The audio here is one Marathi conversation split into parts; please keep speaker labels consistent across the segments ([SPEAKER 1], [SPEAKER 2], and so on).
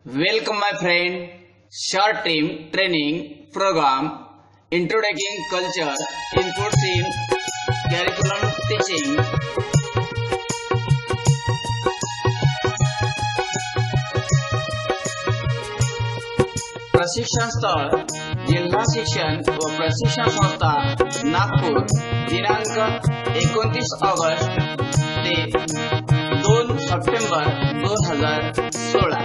[SPEAKER 1] Welcome my friend, short team training program introducing culture, inputs in curriculum teaching. प्रशिक्षण स्थळ जिल्हा शिक्षण व प्रशिक्षण संस्था नागपूर दिनांक 29 ऑगस्ट ते 2 सप्टेंबर 2016।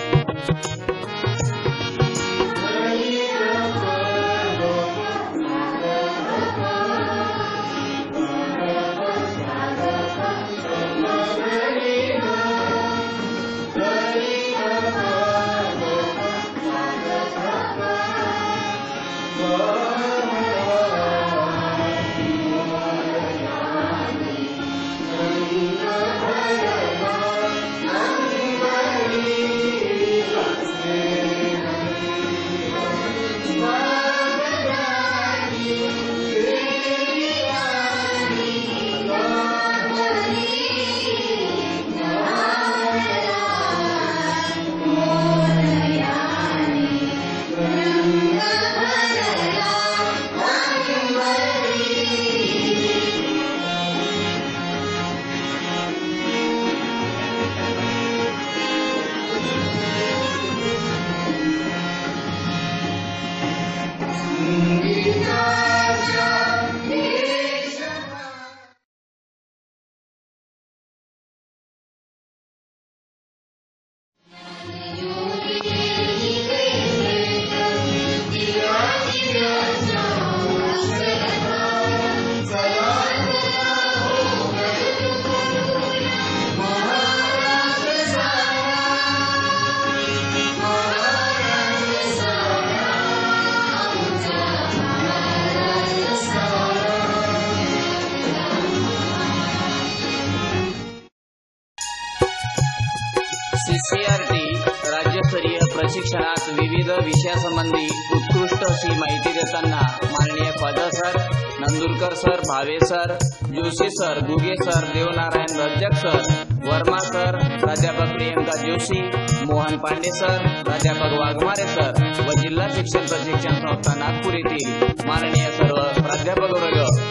[SPEAKER 1] CCRT राज्यस्तरीय प्रशिक्षणात विविध विषयासंबंधी उत्कृष्ट अशी माहिती देताना माननीय Pada sir, Nandurkar sir, Bhave sir, Joshi sir, Guge sir, Devnarayan Razzak sir, Verma sir, प्राध्यापक प्रियंका जोशी, मोहन पांडे सर, प्राध्यापक वाघमारे सर व जिल्हा शिक्षण प्रशिक्षण संस्था नागपूर येथील माननीय सर्व प्राध्यापक वर्ग,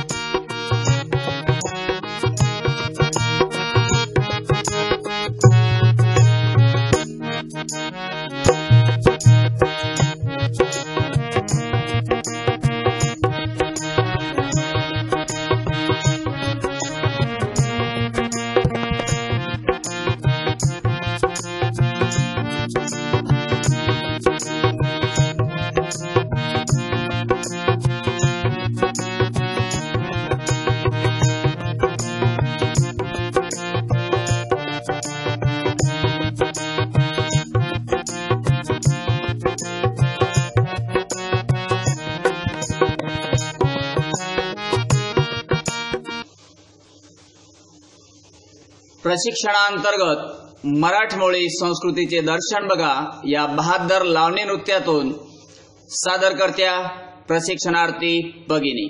[SPEAKER 1] प्रशिक्षणांतर्गत मराठमोळी संस्कृतीचे दर्शन बघा या बहादर लावणी नृत्यातून सादरकर्त्या प्रशिक्षणार्थी भगिनी।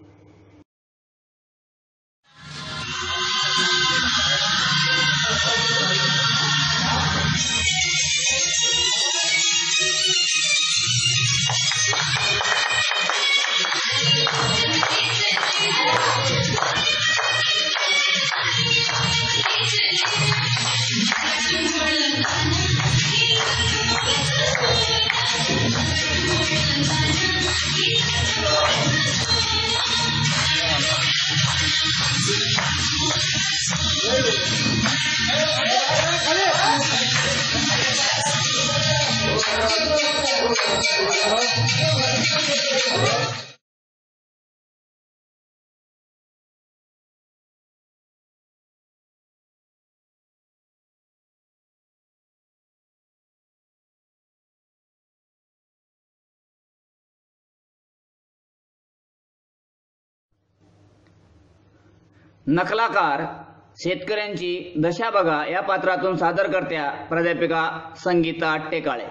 [SPEAKER 1] नकलाकार शेतकऱ्यांची दशा बघा या पात्रातून सादरकर्त्या प्राध्यापिका संगीता टेकाळे।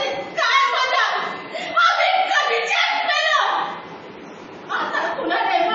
[SPEAKER 2] आता तुला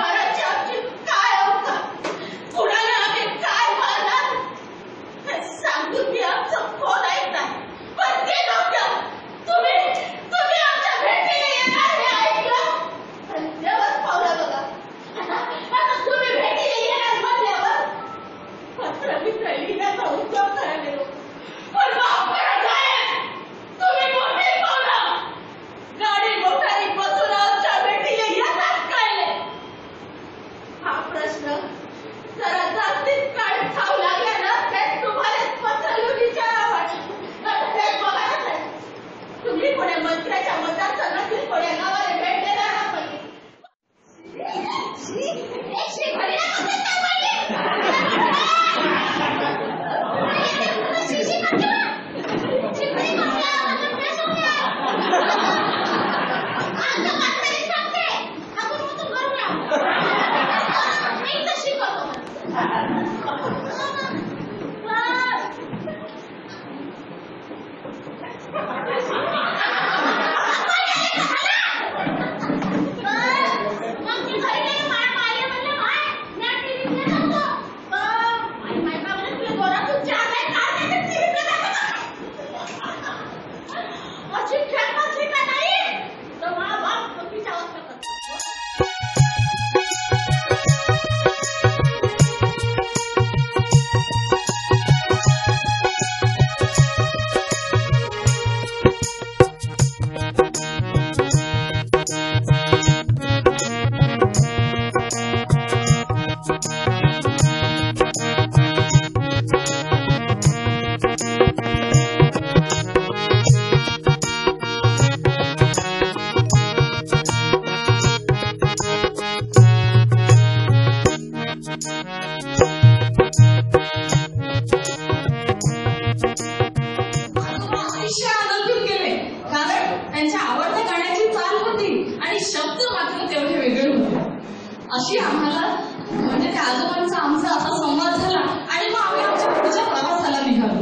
[SPEAKER 2] आणि शब्द मात्र तेवढे वेगळे होते. अशी आम्हाला म्हणजे त्या आजोबांचा आमचा असा संवाद झाला आणि मग आम्ही आमच्या पुढच्या प्रवासाला निघालो.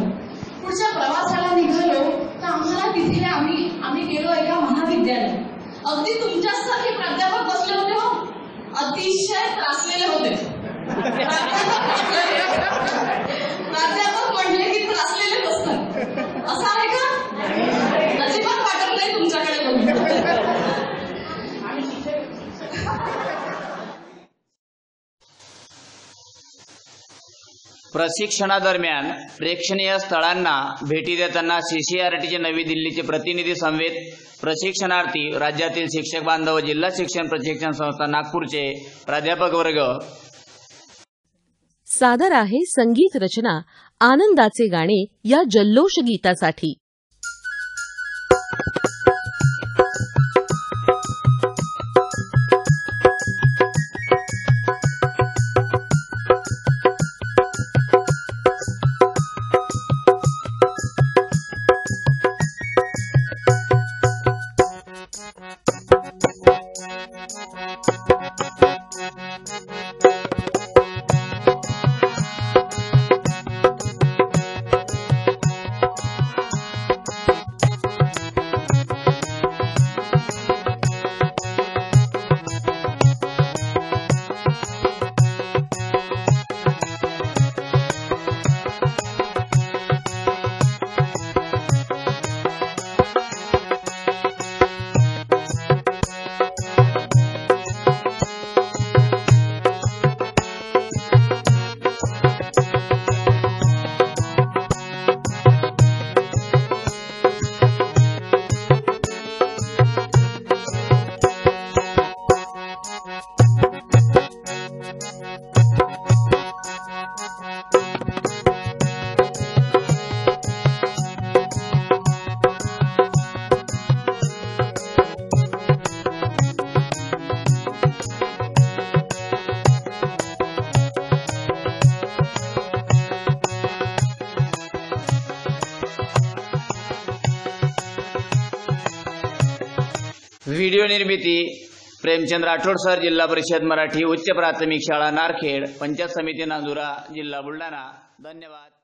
[SPEAKER 2] तर आम्हाला तिथे आम्ही गेलो एका महाविद्यालयात. अगदी तुमच्यासारखे प्राध्यापक बसले होते हो, अतिशय त्रासलेले होते. प्राध्यापक म्हटले की त्रासलेले बसतात असं आहे का? अजिबात वाटत नाही तुमच्याकडे बघून.
[SPEAKER 1] प्रशिक्षणादरम्यान प्रेक्षणीय स्थळांना भेटी देताना CCRTचे नवी दिल्लीचे प्रतिनिधी समवेत प्रशिक्षणार्थी, राज्यातील शिक्षक बांधव, जिल्हा शिक्षण प्रशिक्षण संस्था नागपूरचे प्राध्यापक वर्ग.
[SPEAKER 3] सादर आहे संगीत रचना आनंदाचे गाणे या जल्लोष गीतासाठी.
[SPEAKER 1] व्हिडिओ निर्मिती प्रेमचंद राठोड सर, जिल्हा परिषद मराठी उच्च प्राथमिक शाळा नारखेड, पंचायत समिती नांदुरा, जिल्हा बुलढाणा. धन्यवाद.